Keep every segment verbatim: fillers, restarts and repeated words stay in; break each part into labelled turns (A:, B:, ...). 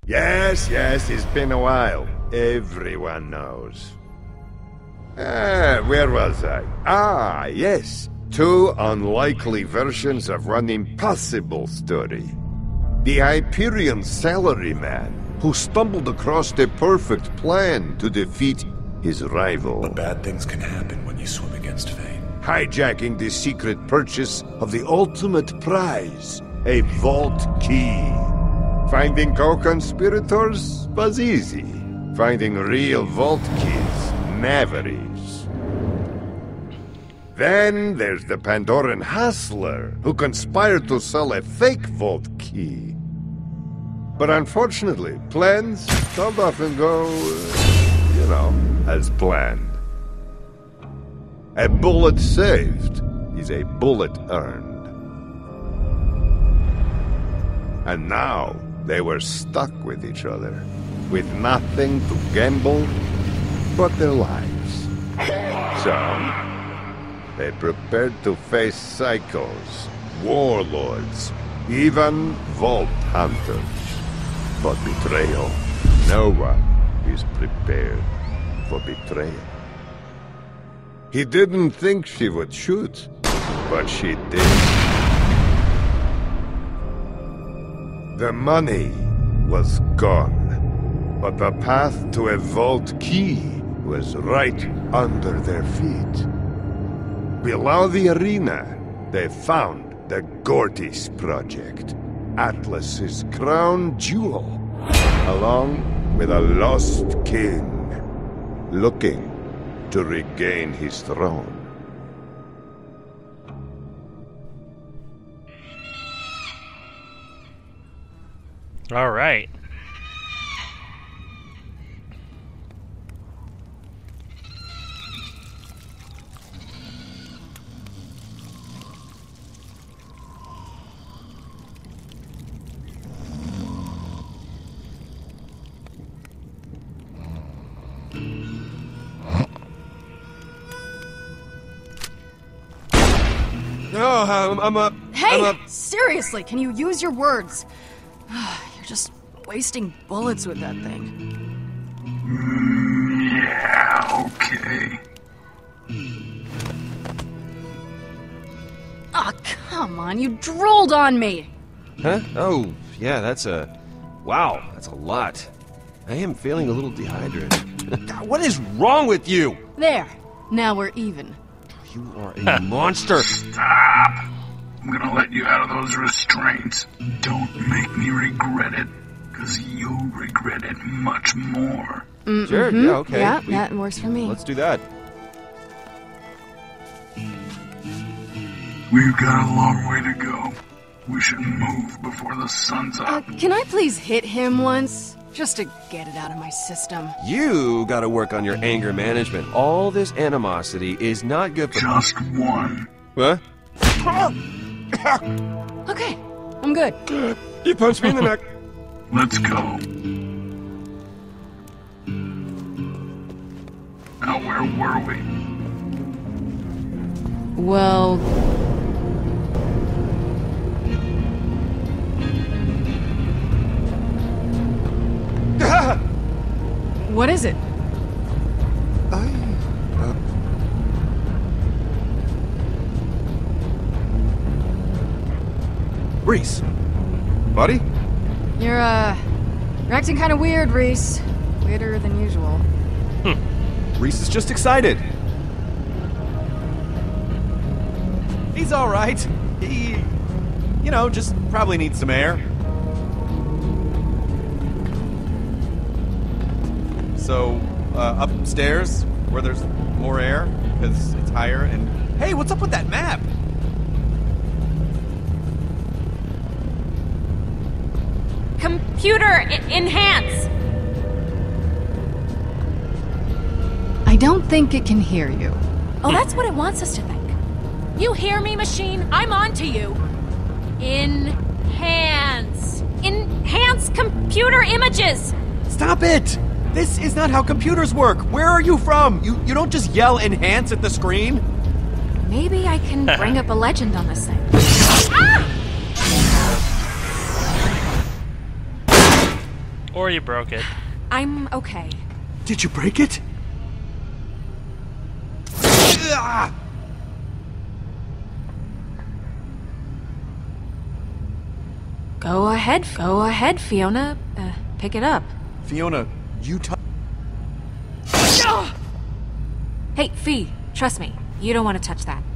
A: Yes, yes, it's been a while. Everyone knows. Ah, where was I? Ah, yes. Two unlikely versions of one impossible story. The Hyperion salaryman who stumbled across the perfect plan to defeat his rival.
B: But bad things can happen when you swim against fate.
A: Hijacking the secret purchase of the ultimate prize, a vault key. Finding co-conspirators was easy. Finding real vault keys never is. Then there's the Pandoran hustler who conspired to sell a fake vault key. But unfortunately, plans don't often go, uh, you know, as planned. A bullet saved is a bullet earned. And now they were stuck with each other, with nothing to gamble but their lives. So, they prepared to face psychos, warlords, even vault hunters. But betrayal, no one is prepared for betrayal. He didn't think she would shoot, but she did. The money was gone, but the path to a vault key was right under their feet. Below the arena, they found the Gortys Project, Atlas's crown jewel, along with a lost king, looking to regain his throne.
C: All right.
D: No, I'm, I'm up.
E: Hey!
D: I'm up.
E: Seriously, can you use your words? You're just wasting bullets with that thing.
F: Mm, yeah, okay.
E: Aw, oh, come on, you drooled on me!
D: Huh? Oh, yeah, that's a... Wow, that's a lot. I am feeling a little dehydrated. God, what is wrong with you?
E: There. Now we're even.
D: You are a monster.
F: Stop. I'm gonna let you out of those restraints. Don't make me regret it, because you'll regret it much more.
E: Mm-hmm.
D: Sure, yeah, okay.
E: Yeah,
D: we,
E: that works for me.
D: Let's do that.
F: We've got a long way to go. We should move before the sun's
E: Uh,
F: up.
E: can I please hit him once? Just to get it out of my system.
D: You gotta work on your anger management. All this animosity is not good for-
F: Just one.
D: What?
E: Okay, I'm good.
D: You punched me in the neck.
F: Let's go. Now, where were we?
E: Well... What is it?
D: I... Uh... Reese. Buddy?
E: You're, uh... You're acting kind of weird, Reese. Weirder than usual.
D: Hmm. Reese is just excited. He's alright. He... You know, just probably needs some air. So, uh, upstairs, where there's more air, because it's higher, and... Hey, what's up with that map?
G: Computer enhance!
E: I don't think it can hear you.
G: Oh, that's what it wants us to think. You hear me, machine? I'm on to you. Enhance. Enhance computer images!
D: Stop it! This is not how computers work. Where are you from? You you don't just yell enhance at the screen.
G: Maybe I can bring up a legend on this thing. Ah!
C: Or you broke it.
G: I'm okay.
D: Did you break it? Ah!
G: Go ahead, go ahead, Fiona. Uh, pick it up.
D: Fiona, you t-
G: Hey, Fee, trust me. You don't want to touch that.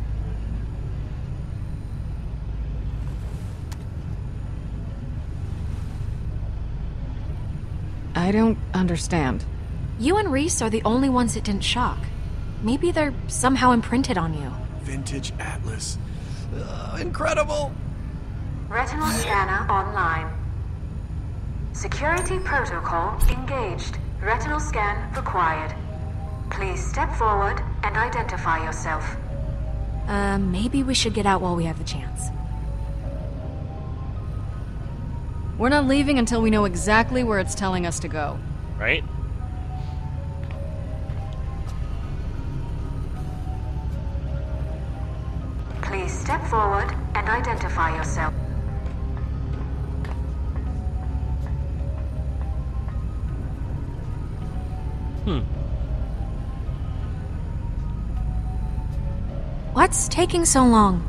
E: I don't understand.
G: You and Reese are the only ones it didn't shock. Maybe they're somehow imprinted on you.
D: Vintage Atlas. Uh, incredible!
H: Retinal scanner online. Security protocol engaged. Retinal scan required. Please step forward and identify yourself.
G: Uh, maybe we should get out while we have the chance.
E: We're not leaving until we know exactly where it's telling us to go.
C: Right?
H: Please step forward and identify yourself.
C: Hmm.
G: What's taking so long?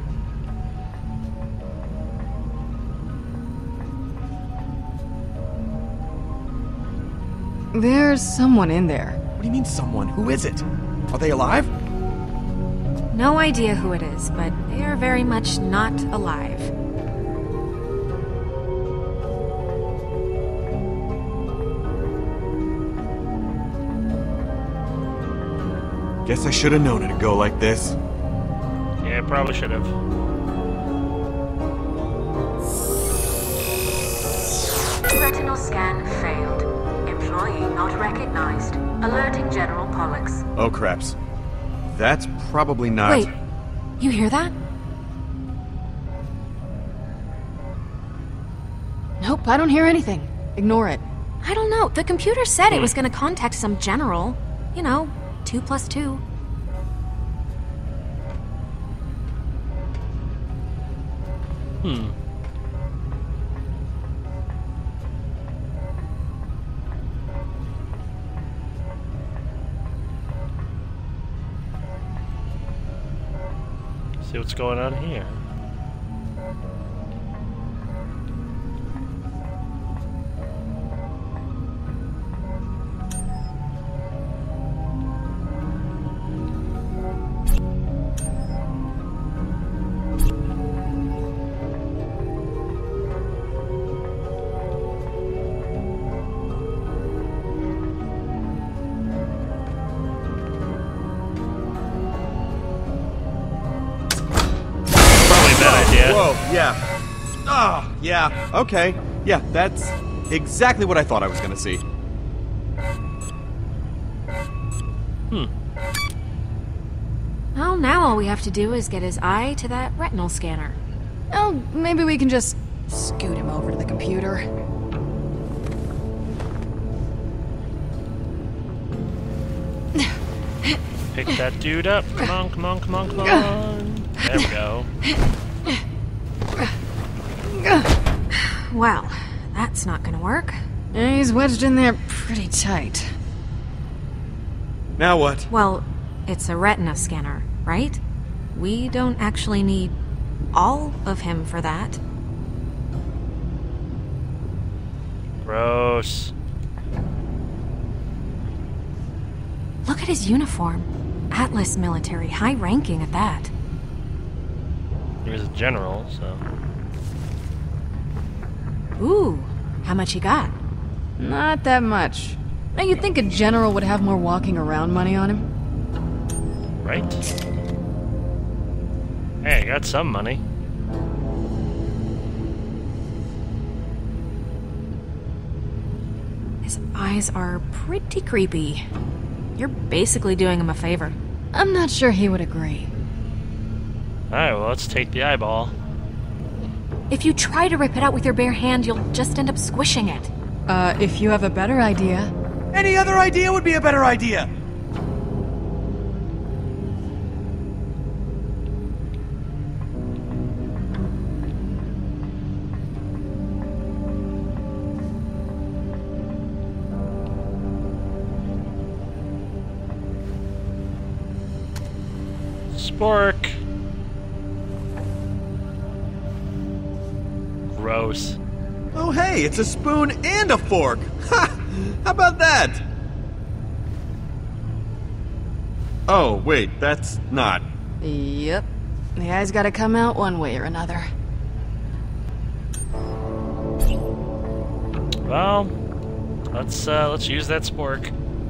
E: There's someone in there.
D: What do you mean, someone? Who is it? Are they alive?
G: No idea who it is, but they are very much not alive.
D: Guess I should have known it'd go like this.
C: Yeah, probably should have.
H: Retinal scan failed. Employee not recognized. Alerting General Pollux.
D: Oh, craps. That's probably not...
G: Wait, you hear that?
E: Nope, I don't hear anything. Ignore it.
G: I don't know. The computer said it was going to contact some general. You know, two plus two.
C: Hmm. See what's going on here.
D: Whoa, yeah. Oh, yeah, okay. Yeah, that's exactly what I thought I was gonna see.
C: Hmm.
G: Well, now all we have to do is get his eye to that retinal scanner.
E: Oh, maybe we can just scoot him over to the computer.
C: Pick that dude up. Come on, come on, come on, come on. There we go.
G: Well, that's not gonna work.
E: He's wedged in there pretty tight.
D: Now what?
G: Well, it's a retina scanner, right? We don't actually need all of him for that.
C: Gross.
G: Look at his uniform. Atlas military, high ranking at that.
C: He was a general, so...
G: Ooh, how much he got?
E: Not that much. Now, you'd think a general would have more walking around money on him.
C: Right? Hey, I got some money.
G: His eyes are pretty creepy. You're basically doing him a favor.
E: I'm not sure he would agree.
C: Alright, well, let's take the eyeball.
G: If you try to rip it out with your bare hand, you'll just end up squishing it.
E: Uh, if you have a better idea...
D: Any other idea would be a better idea!
C: Spork. Gross.
D: Oh, hey, it's a spoon and a fork. Ha! How about that? Oh, wait, that's not.
E: Yep. The guy's gotta come out one way or another.
C: Well, let's uh, let's use that spork.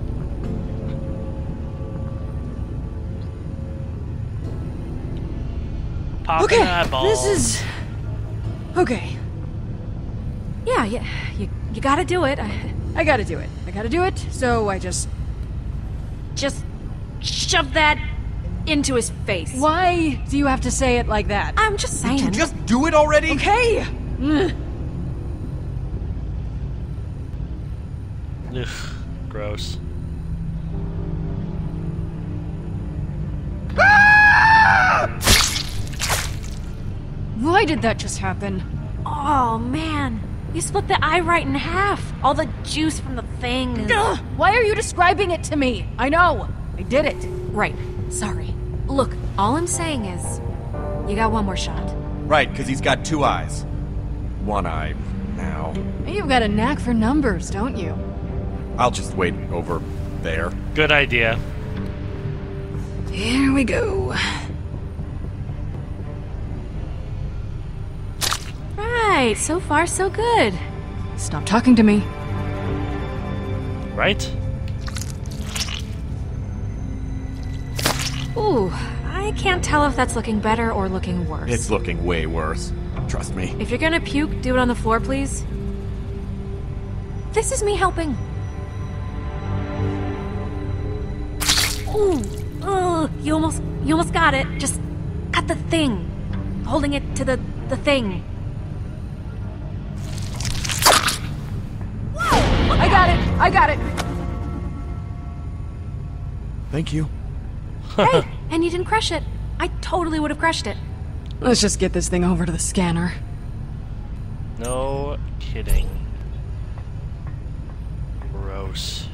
C: Pop
E: Okay,
C: an eyeball.
E: this is... Okay.
G: Yeah, yeah, you, you gotta do it. I,
E: I gotta do it. I gotta do it, so I just...
G: just shove that into his face.
E: Why do you have to say it like that?
G: I'm just saying.
D: Would you just do it already?
E: Okay! Mm.
C: Ugh, gross.
E: Why did that just happen?
G: Oh, man. You split the eye right in half. All the juice from the thing is...
E: Ugh, why are you describing it to me? I know. I did it.
G: Right. Sorry. Look, all I'm saying is... you got one more shot.
D: Right, because he's got two eyes. One eye now.
E: You've got a knack for numbers, don't you?
D: I'll just wait over there.
C: Good idea.
E: Here we go.
G: Right, so far so good.
E: Stop talking to me.
C: Right?
G: Ooh, I can't tell if that's looking better or looking worse.
D: It's looking way worse. Trust me.
G: If you're gonna puke, do it on the floor, please. This is me helping. Ooh, ugh, you almost, you almost got it. Just cut the thing, holding it to the, the thing.
E: I got it! I got it!
D: Thank you.
G: Hey, and you didn't crush it. I totally would have crushed it.
E: Let's just get this thing over to the scanner.
C: No kidding. Gross.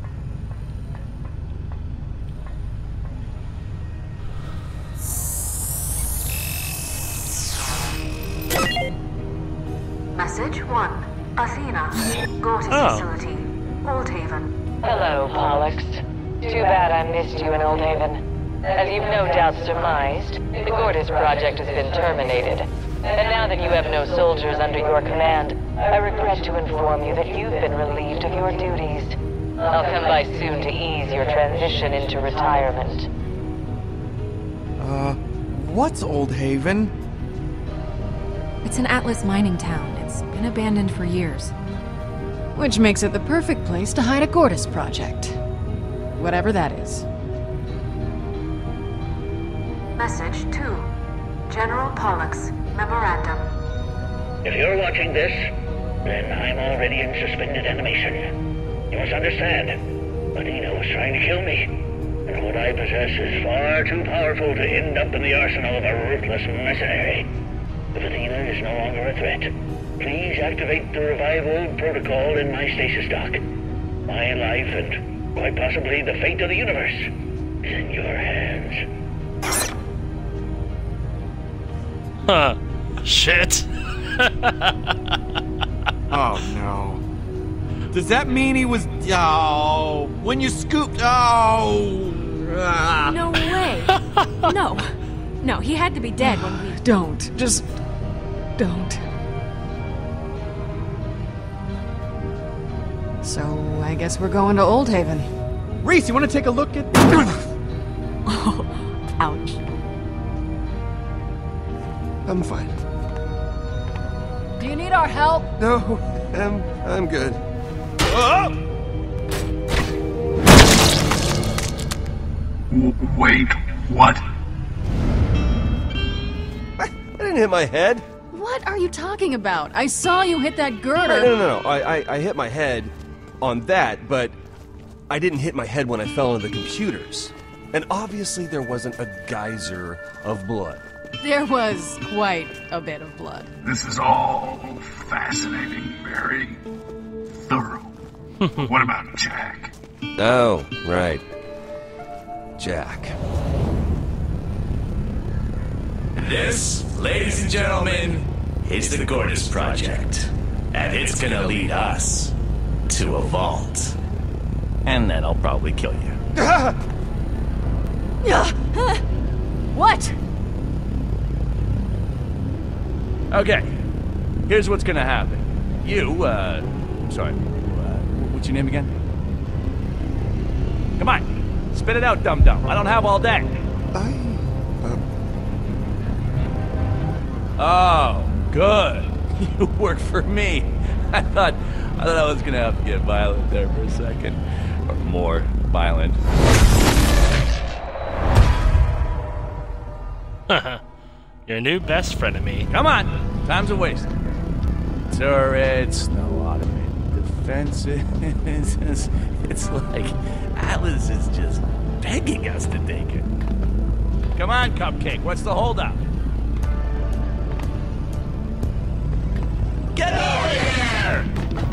H: Message one. Athena. Gortys
C: Oh.
H: facility. Oldhaven.
I: Hello, Pollux. Too bad I missed you in Oldhaven. As you've no doubt surmised, the Gortys project has been terminated. And now that you have no soldiers under your command, I regret to inform you that you've been relieved of your duties. I'll come by soon to ease your transition into retirement.
D: Uh, what's Oldhaven?
G: It's an Atlas mining town. It's been abandoned for years.
E: Which makes it the perfect place to hide a Gortys project. Whatever that is.
H: Message two. General Pollux. Memorandum.
J: If you're watching this, then I'm already in suspended animation. You must understand, Athena was trying to kill me, and what I possess is far too powerful to end up in the arsenal of a ruthless mercenary. If Athena is no longer a threat, please activate the revive old protocol in my stasis dock. My life and quite possibly the fate of the universe is in your hands.
C: Huh. Shit.
D: Oh, no. Does that mean he was... Oh, when you scooped... Oh... ah.
G: No way. No. No, he had to be dead when we...
E: Don't. Just... don't. So, I guess we're going to Oldhaven.
D: Reese, you want to take a look at...
G: Oh, ouch.
A: I'm fine.
E: Do you need our help?
A: No, I'm, I'm good.
F: W- wait, what?
D: I didn't hit my head.
E: What are you talking about? I saw you hit that girder.
D: No, no, no, no. I, I, I hit my head on that, but I didn't hit my head when I fell into the computers. And obviously there wasn't a geyser of blood.
E: There was quite a bit of blood.
F: This is all fascinating, very thorough. What about Jack?
D: Oh, right. Jack.
K: This, ladies and gentlemen, is the Gordis Project. And it's gonna lead us to a vault. And then I'll probably kill you.
E: What?
K: Okay, here's what's gonna happen. You, uh, sorry, uh, what's your name again? Come on, spit it out, dum-dum. I don't have all day.
D: I... Uh...
K: Oh, good. You work for me. I thought, I thought I was gonna have to get violent there for a second. Or more violent.
C: Your new best frenemy.
K: Come on, time's a waste. Turrets, no automated defenses. It's like Atlas is just begging us to take it. Come on, Cupcake, what's the holdup? Get over here!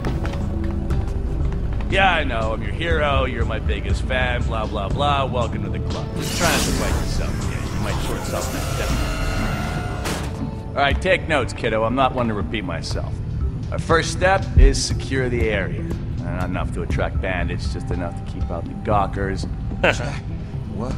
K: Yeah, I know, I'm your hero, you're my biggest fan, blah, blah, blah. Welcome to the club. Just try not to fight yourself. Yeah, you might short yourself that death. Alright, take notes, kiddo. I'm not one to repeat myself. Our first step is secure the area. Not enough to attract bandits, just enough to keep out the gawkers.
D: What?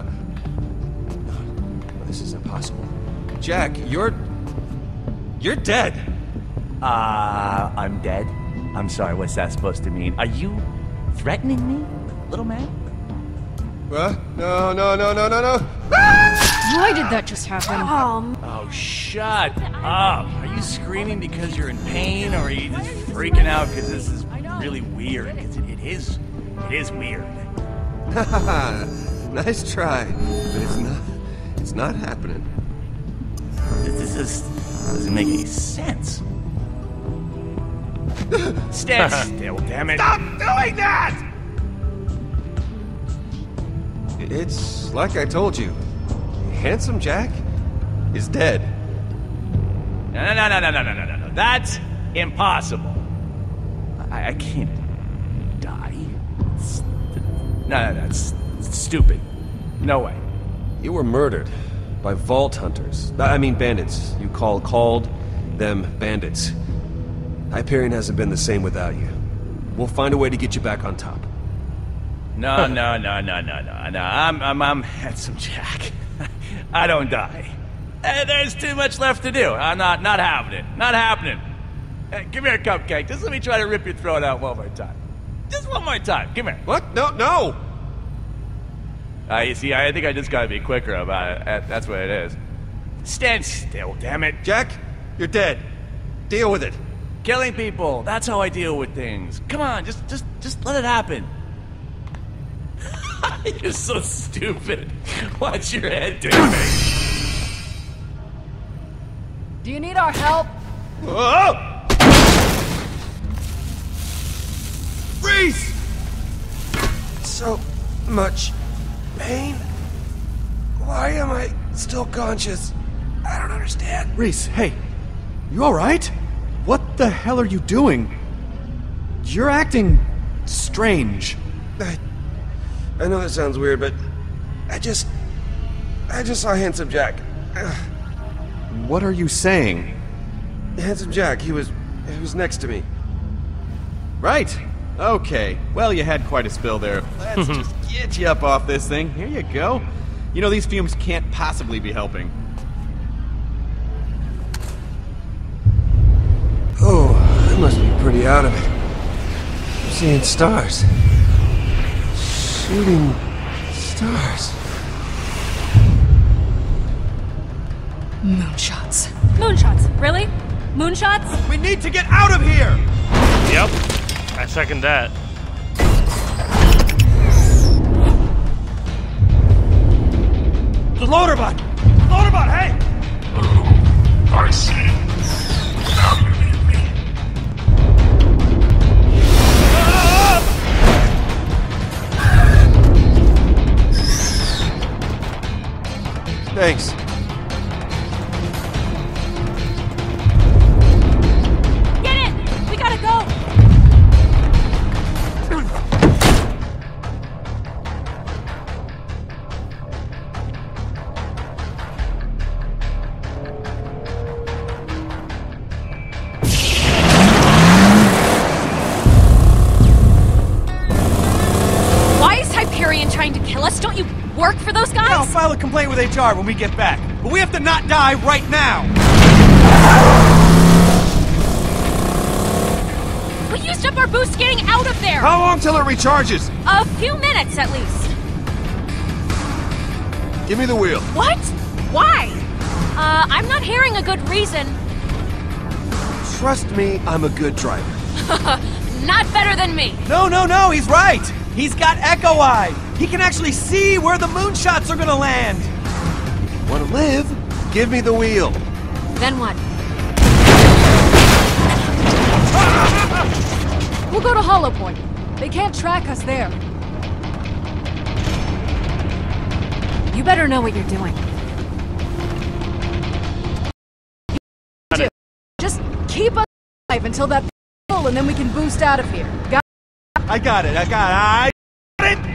D: This is impossible. Jack, you're... You're dead.
K: Uh, I'm dead? I'm sorry, what's that supposed to mean? Are you threatening me, little man?
D: What? No, no, no, no, no, no!
E: Why did that just happen?
G: Um,
K: Oh, shut up! Are you screaming because you're in pain, or are you just freaking out because this is really weird? Because it, it is, it is weird.
D: Nice try, but it's not, it's not happening.
K: This, this is, doesn't make any sense. Stand still, damn it! Stop doing that!
D: It's like I told you. Handsome Jack is dead.
K: No, no, no, no, no, no, no, no, no. That's impossible. I, I can't die. It's, no, no, that's stupid. No way.
D: You were murdered by vault hunters. I mean bandits. You call called them bandits. Hyperion hasn't been the same without you. We'll find a way to get you back on top.
K: No, no, no, no, no, no, no. I'm, I'm, I'm handsome Jack. I don't die. Uh, there's too much left to do. I'm not, not having it. Not happening. Uh, come here, Cupcake. Just let me try to rip your throat out one more time. Just one more time. Come here.
D: What? No, no!
K: Uh, you see, I think I just gotta be quicker about it. Uh, That's what it is. Stand still, damn it.
D: Jack, you're dead. Deal with it.
K: Killing people. That's how I deal with things. Come on, just, just, just let it happen. You're so stupid. Watch your head, damn it.
E: Do you need our help?
D: Whoa! Reese! So much pain. Why am I still conscious? I don't understand.
L: Reese, hey. You alright? What the hell are you doing? You're acting strange.
D: I, I know that sounds weird, but I just... I just saw Handsome Jack.
L: What are you saying?
D: Handsome Jack, he was... he was next to me.
L: Right. Okay. Well, you had quite a spill there. Let's just get you up off this thing. Here you go. You know, these fumes can't possibly be helping.
D: Oh, I must be pretty out of it. I'm seeing stars. Shooting stars.
E: Moonshots.
M: Moonshots, really? Moonshots?
L: We need to get out of here!
C: Yep. I second that.
L: The Loaderbot! Loaderbot, hey!
F: Oh, I see. Now you need me.
D: Thanks.
M: Get in! We gotta go!
L: complain with H R when we get back, but we have to not die right now!
M: We used up our boost getting out of there!
D: How long till it recharges?
M: A few minutes, at least.
D: Give me the wheel.
M: What? Why? Uh, I'm not hearing a good reason.
D: Trust me, I'm a good driver.
M: Not better than me.
L: No, no, no, he's right! He's got Echo Eye! He can actually see where the moonshots are gonna land!
D: Want to live? Give me the wheel.
M: Then what?
E: We'll go to Hollow Point. They can't track us there.
M: You better know what you're doing.
E: Just keep us alive until that full, and then we can boost out of here. Got
L: I got it, I got it, I got it!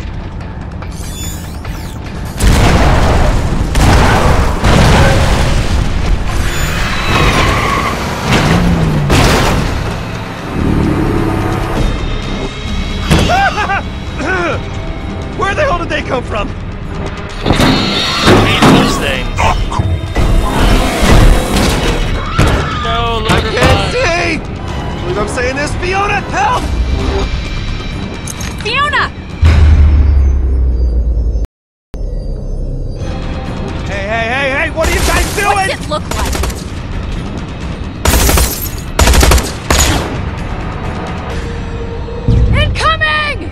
D: Where the hell did they come from?
C: Hate those things. No, look
D: I can't see! I believe I'm saying this, Fiona, help!
M: Fiona!
L: Hey, hey, hey, hey, what are you guys doing?
M: What's it look like?
E: incoming!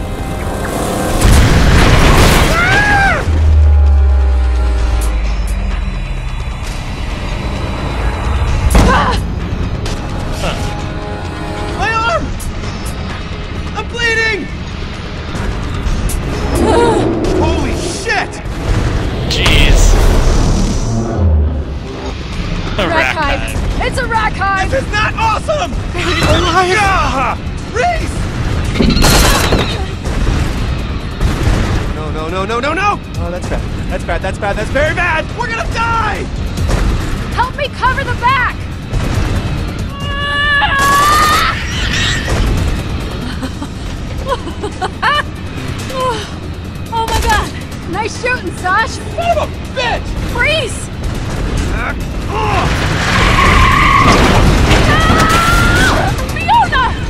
L: My arm! I'm bleeding! Holy shit!
C: Jeez. A
E: Rack
C: rack
E: hive.
C: hive.
E: It's a rack hive!
L: This is not awesome! Yeah! Reese!
D: No, no, no, no, no, no!
L: Oh, that's bad. That's bad, that's bad, that's very bad! We're gonna die!
E: Help me cover the back!
M: Oh my god!
E: Nice shooting, Sash!
L: Son of a bitch!
M: Freeze!
E: Fiona!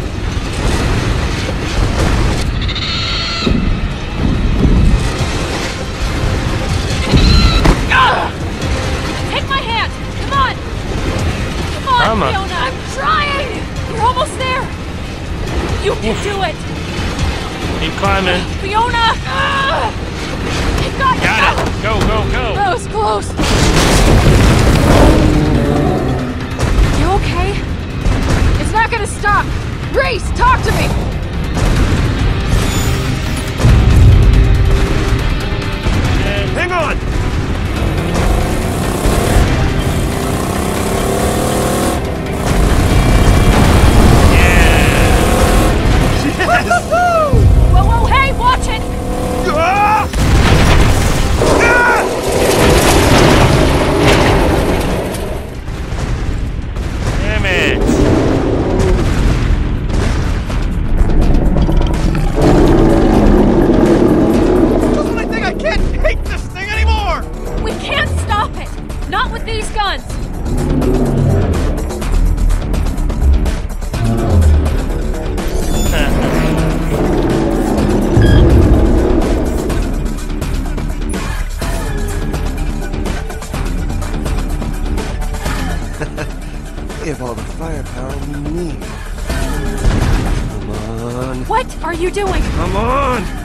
M: Take my hand! Come on! Come on,
C: Come on.
M: Fiona! I'm trying! You're almost there! You can do it!
C: Keep climbing.
M: Fiona! Ah! I got you!
C: Got it. Go, go, go.
E: That was close! You okay? It's not gonna stop! Reese, talk to me!
D: Hang on!
M: Whoa, whoa, hey, watch it!
D: Ah!
C: Damn it.
L: Just when I think I can't take this thing anymore!
M: We can't stop it! Not with these guns!
D: We have all the firepower we need. Come on.
M: What are you doing?
D: Come on!